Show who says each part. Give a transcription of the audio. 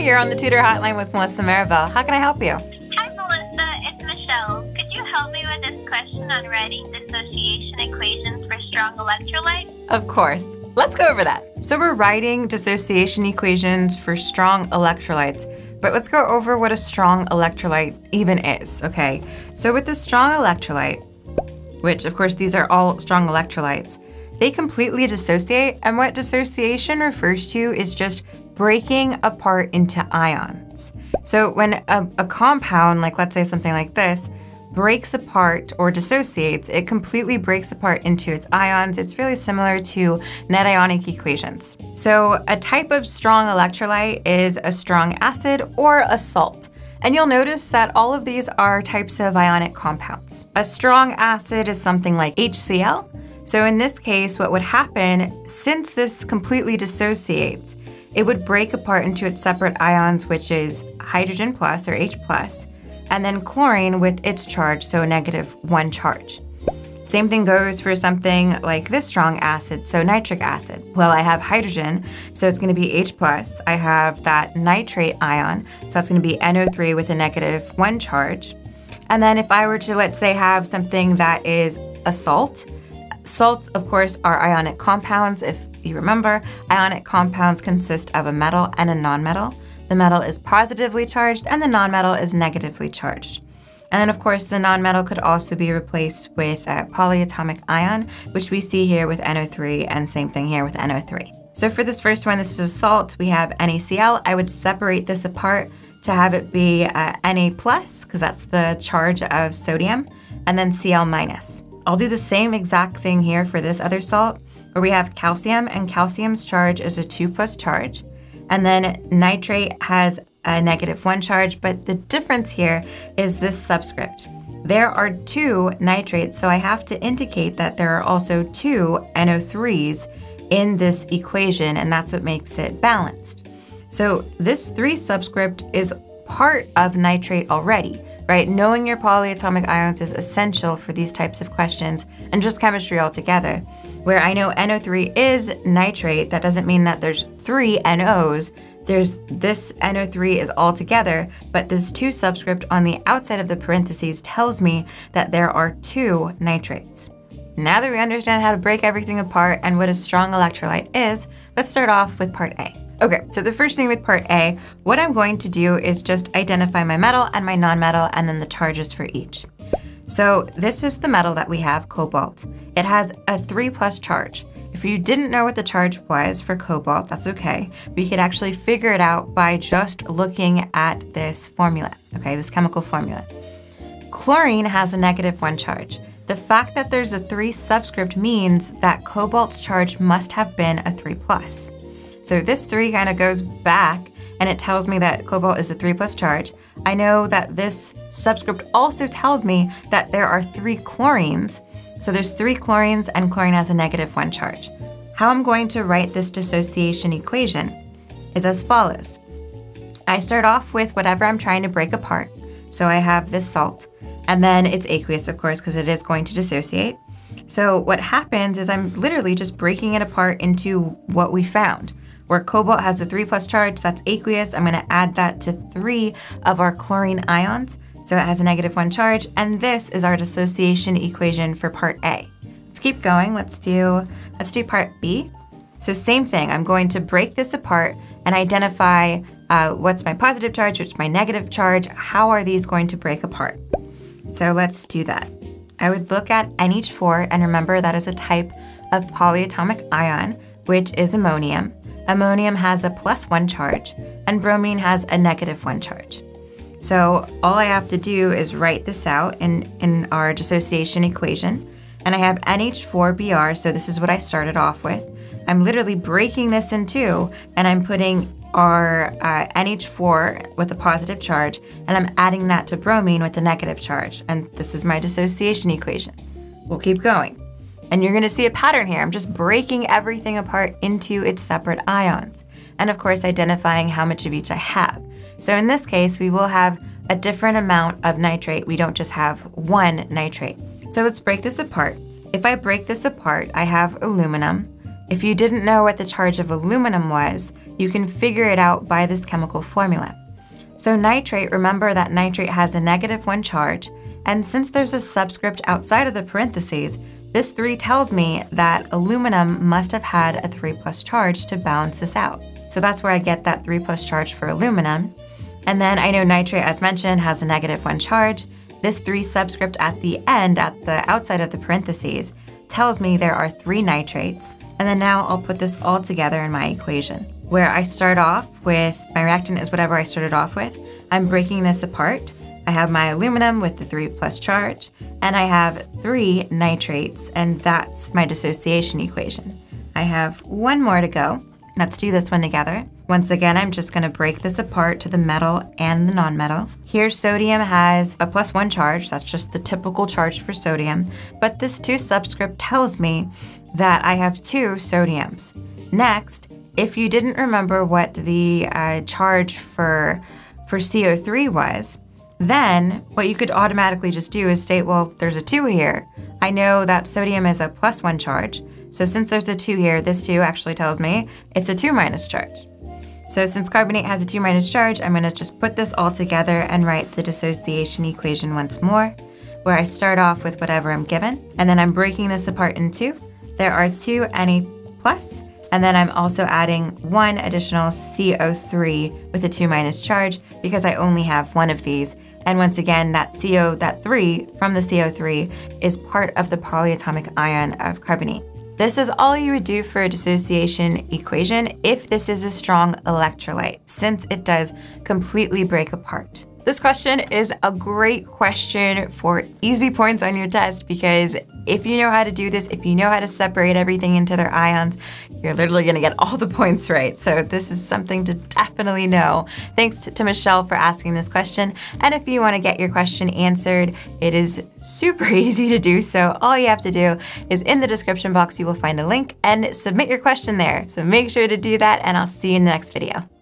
Speaker 1: you're on the Tutor Hotline with Melissa Maribel. How can I help you?
Speaker 2: Hi, Melissa. It's Michelle. Could you help me with this question on writing dissociation equations for strong electrolytes?
Speaker 1: Of course. Let's go over that. So we're writing dissociation equations for strong electrolytes, but let's go over what a strong electrolyte even is, okay? So with the strong electrolyte, which of course these are all strong electrolytes, they completely dissociate, and what dissociation refers to is just breaking apart into ions. So when a compound, like let's say something like this, breaks apart or dissociates, it completely breaks apart into its ions. It's really similar to net ionic equations. So a type of strong electrolyte is a strong acid or a salt. And you'll notice that all of these are types of ionic compounds. A strong acid is something like HCl. So in this case, what would happen, since this completely dissociates, it would break apart into its separate ions, which is hydrogen plus or H plus, and then chlorine with its charge, so -1 charge. Same thing goes for something like this strong acid, so nitric acid. Well, I have hydrogen, so it's going to be H plus. I have that nitrate ion, so that's going to be NO3 with a -1 charge. And then if I were to, let's say, have something that is a salt, salts, of course, are ionic compounds. If you remember, ionic compounds consist of a metal and a nonmetal. The metal is positively charged and the nonmetal is negatively charged. And then, of course, the nonmetal could also be replaced with a polyatomic ion, which we see here with NO3, and same thing here with NO3. So for this first one, this is a salt. We have NaCl. I would separate this apart to have it be Na+, because that's the charge of sodium, and then Cl-. I'll do the same exact thing here for this other salt, where we have calcium, and calcium's charge is a 2+ charge. And then nitrate has a -1 charge, but the difference here is this subscript. There are 2 nitrates, so I have to indicate that there are also 2 NO3s in this equation, and that's what makes it balanced. So this 3 subscript is part of nitrate already, right? Knowing your polyatomic ions is essential for these types of questions and just chemistry altogether. Where I know NO3 is nitrate, that doesn't mean that there's 3 NOs. There's this NO3 is all together, but this 2 subscript on the outside of the parentheses tells me that there are 2 nitrates. Now that we understand how to break everything apart and what a strong electrolyte is, let's start off with part A. Okay, so the first thing with part A, what I'm going to do is just identify my metal and my nonmetal and then the charges for each. So this is the metal that we have, cobalt. It has a 3+ charge. If you didn't know what the charge was for cobalt, that's okay. We could actually figure it out by just looking at this formula, okay, this chemical formula. Chlorine has a -1 charge. The fact that there's a 3 subscript means that cobalt's charge must have been a 3+. So this 3 kind of goes back and it tells me that cobalt is a 3+ charge. I know that this subscript also tells me that there are 3 chlorines. So there's 3 chlorines and chlorine has a -1 charge. How I'm going to write this dissociation equation is as follows. I start off with whatever I'm trying to break apart. So I have this salt, and then it's aqueous, of course, because it is going to dissociate. So what happens is I'm literally just breaking it apart into what we found. Where cobalt has a 3+ charge, that's aqueous. I'm going to add that to 3 of our chlorine ions. So it has a -1 charge, and this is our dissociation equation for part A. Let's keep going. Let's do part B. So same thing. I'm going to break this apart and identify what's my positive charge, what's my negative charge. How are these going to break apart? So let's do that. I would look at NH4, and remember that is a type of polyatomic ion, which is ammonium. Ammonium has a +1 charge, and bromine has a -1 charge. So all I have to do is write this out in our dissociation equation. And I have NH4Br, so this is what I started off with. I'm literally breaking this in 2, and I'm putting our NH4 with a positive charge, and I'm adding that to bromine with a negative charge. And this is my dissociation equation. We'll keep going. And you're gonna see a pattern here. I'm just breaking everything apart into its separate ions. And of course, identifying how much of each I have. So in this case, we will have a different amount of nitrate. We don't just have 1 nitrate. So let's break this apart. If I break this apart, I have aluminum. If you didn't know what the charge of aluminum was, you can figure it out by this chemical formula. So nitrate, remember that nitrate has a -1 charge, and since there's a subscript outside of the parentheses, this 3 tells me that aluminum must have had a 3+ charge to balance this out. So that's where I get that 3+ charge for aluminum. And then I know nitrate, as mentioned, has a -1 charge. This 3 subscript at the end, at the outside of the parentheses, tells me there are 3 nitrates. And then now I'll put this all together in my equation, where I start off with, my reactant is whatever I started off with. I'm breaking this apart. I have my aluminum with the 3+ charge, and I have 3 nitrates, and that's my dissociation equation. I have 1 more to go. Let's do this one together. Once again, I'm just gonna break this apart to the metal and the nonmetal. Here, sodium has a +1 charge. That's just the typical charge for sodium. But this 2 subscript tells me that I have 2 sodiums. Next, if you didn't remember what the charge for CO3 was, then what you could automatically just do is state, well, there's a 2 here. I know that sodium is a +1 charge. So since there's a 2 here, this 2 actually tells me it's a 2- charge. So since carbonate has a 2- charge, I'm gonna just put this all together and write the dissociation equation once more, where I start off with whatever I'm given, and then I'm breaking this apart in 2. There are 2 Na+, and then I'm also adding 1 additional CO3 with a 2- charge because I only have 1 of these. And once again, that 3 from the CO3 is part of the polyatomic ion of carbonate. This is all you would do for a dissociation equation if this is a strong electrolyte, since it does completely break apart. This question is a great question for easy points on your test, because if you know how to do this, if you know how to separate everything into their ions, you're literally gonna get all the points right. So this is something to definitely know. Thanks to Michelle for asking this question. And if you wanna get your question answered, it is super easy to do so. All you have to do is in the description box, you will find a link and submit your question there. So make sure to do that, and I'll see you in the next video.